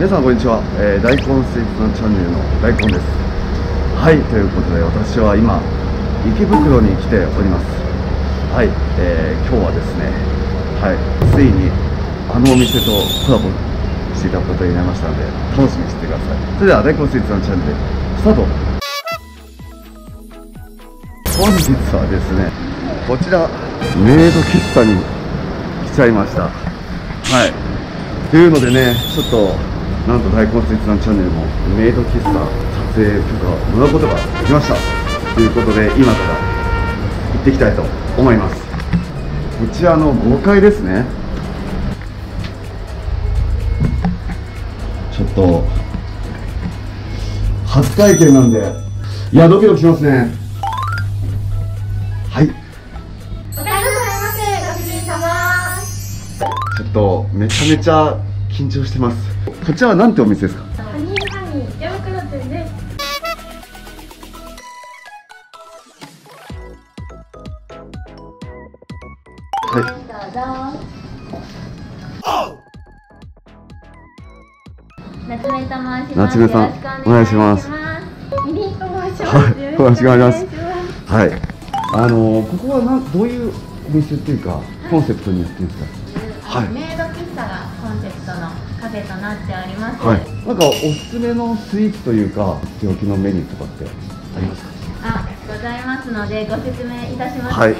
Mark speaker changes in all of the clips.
Speaker 1: 皆さんこんにちは、大根スイーツのチャンネルの大根です。はい、ということで私は今池袋に来ております。はい、今日はですね、はい、ついにあのお店とコラボしていただくことになりましたので楽しみにしててください。それでは大根スイーツのチャンネルスタート。本日はですね、こちらメイド喫茶に来ちゃいました。はい、というのでね、ちょっとなんと大根スイーツのチャンネルもメイド喫茶撮影許可をもらうことができました。ということで今から行ってきたいと思います。こちらの5階ですね。ちょっと初体験なんで、いやドキドキしますね。はい、
Speaker 2: おかえりなさいませ、ご主人様。
Speaker 1: ちょっとめちゃめちゃ緊張してます。こちらはなんてお店ですか？
Speaker 2: ハニーハニー池袋店です。
Speaker 1: はい、
Speaker 2: どうぞ。夏目と申します。
Speaker 1: 夏目さん、お願いします。
Speaker 2: ミリンと申します。
Speaker 1: はい、よろしくお願いします。はい、ここはどういうお店っていうか、コンセプトにやってるんですか？はい、
Speaker 2: メイド喫茶がコンセプトのカフェとなっております。
Speaker 1: はい、なんかおすすめのスイーツというか、手置きのメニューとかってありますか？
Speaker 2: ございますので、ご説明いたしますね。
Speaker 1: はい、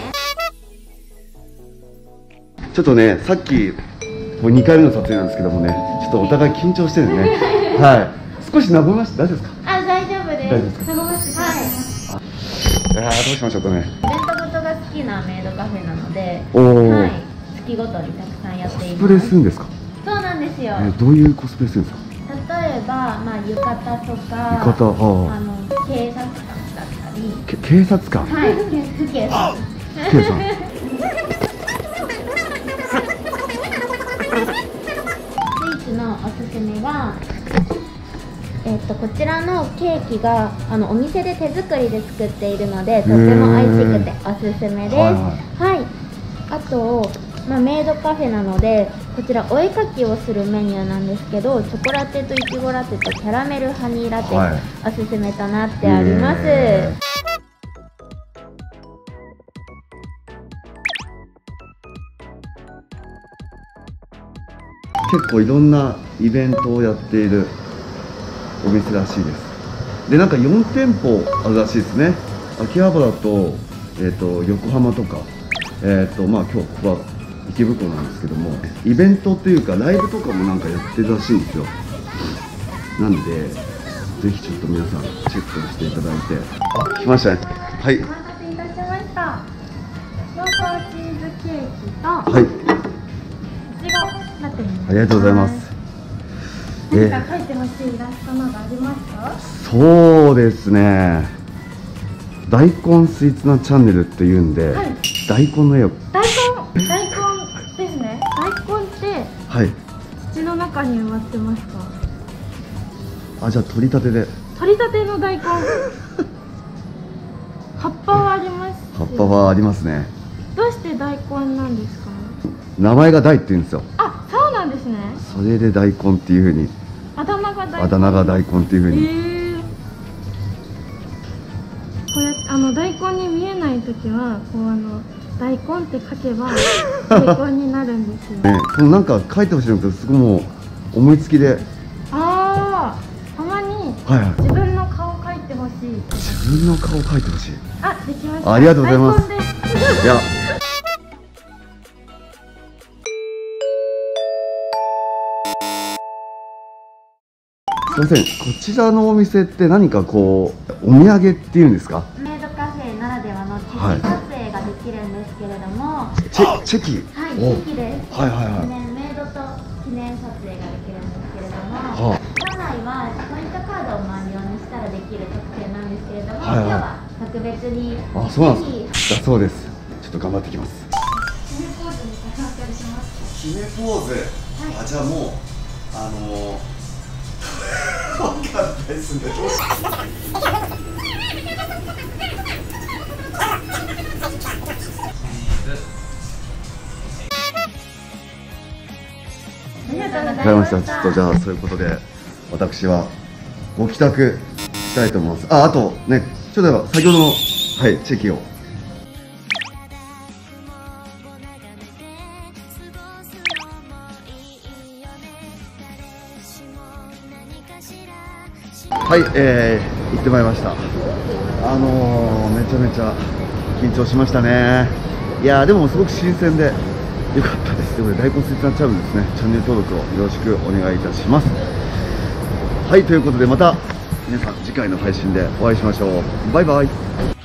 Speaker 1: ちょっとね、さっきこれ2回目の撮影なんですけどもね、ちょっとお互い緊張してるんでね、はい、少し和みました。大丈夫ですか？
Speaker 2: 大丈夫です。
Speaker 1: 大丈夫ですか？
Speaker 2: 和ましてはい。
Speaker 1: どうしましょうかね。
Speaker 2: イベントごとが好きなメイドカフェなので、
Speaker 1: おお、
Speaker 2: はい、月ごとにたくさんやっています。
Speaker 1: コスプレするんですか？
Speaker 2: そうなんですよ。
Speaker 1: どういうコスプレするんですか？
Speaker 2: 例えば、浴衣とか、
Speaker 1: 浴衣、
Speaker 2: 警察官だったり、
Speaker 1: 警察官、
Speaker 2: はい、不警さん。
Speaker 1: 警さん。
Speaker 2: スイーツのおすすめは、こちらのケーキがお店で手作りで作っているのでとっても美味しくておすすめです。はい、あと、メイドカフェなのでこちらお絵かきをするメニューなんですけど、チョコラテとイチゴラテとキャラメルハニーラテがおすすめとなっております。
Speaker 1: 結構いろんなイベントをやっているお店らしいです。で、なんか4店舗あるらしいですね。秋葉原と、横浜とか、今日ここは池袋なんですけども、イベントっていうかライブとかもなんかやってるらしいんですよ。なんでぜひちょっと皆さんチェックしていただいて。来ましたね。はい、
Speaker 2: お待たせいたしました。濃厚チーズケーキと、
Speaker 1: はい、
Speaker 2: いちごラテに。
Speaker 1: ありがとうございます。
Speaker 2: 何か描いてほしいイラストなどありますか？
Speaker 1: そうですね、大根スイーツなチャンネルっていうんで、
Speaker 2: はい、
Speaker 1: 大根の絵を。
Speaker 2: 大根ですね。大根って、
Speaker 1: はい、
Speaker 2: 土の中に埋まってますか？
Speaker 1: じゃあ取り立てで。
Speaker 2: 取り立ての大根。葉っぱはあります。
Speaker 1: 葉っぱはありますね。
Speaker 2: どうして大根なんですか？
Speaker 1: 名前が大って言うんですよ。
Speaker 2: そうなんですね。
Speaker 1: それで大根っていう風に、
Speaker 2: あだ名が大根。
Speaker 1: あだ名が大根っていう風に。
Speaker 2: これ大根に見えないときは大根って書けば大根になるんですよ。
Speaker 1: ね、なんか書いてほしいんですけど、すごいもう思いつきで。
Speaker 2: たまに自分の顔描いてほしい。
Speaker 1: 自分の顔描いてほしい。
Speaker 2: できました。
Speaker 1: ありがとうございます。
Speaker 2: 大根です。
Speaker 1: いや、すいません、こちらのお店って何かこうお土産っていうんですか？
Speaker 2: メイドカフェならではのチェキ撮影ができるんですけれども、
Speaker 1: チェキ、
Speaker 2: チェキです。メイドと記念撮影ができるんですけれども、本来はポイントカードを万用にしたらできる特典なんですけれども、今日は特別に
Speaker 1: そうなんですか？だそうです。ちょっと頑張ってきます。
Speaker 2: 決めポーズに参加します。
Speaker 1: 決めポーズ。じゃあもうわかんないですね。わかりました。ちょっとじゃあそういうことで私はご帰宅したいと思います。あとね、ちょっと先ほどの、はい、チェキを。はい、行ってまいりました。めちゃめちゃ緊張しましたね。いやー、でもすごく新鮮で良かったです。ということで、大根スイーツナチャンネルですね、チャンネル登録をよろしくお願いいたします。はい、ということでまた皆さん次回の配信でお会いしましょう。バイバイ。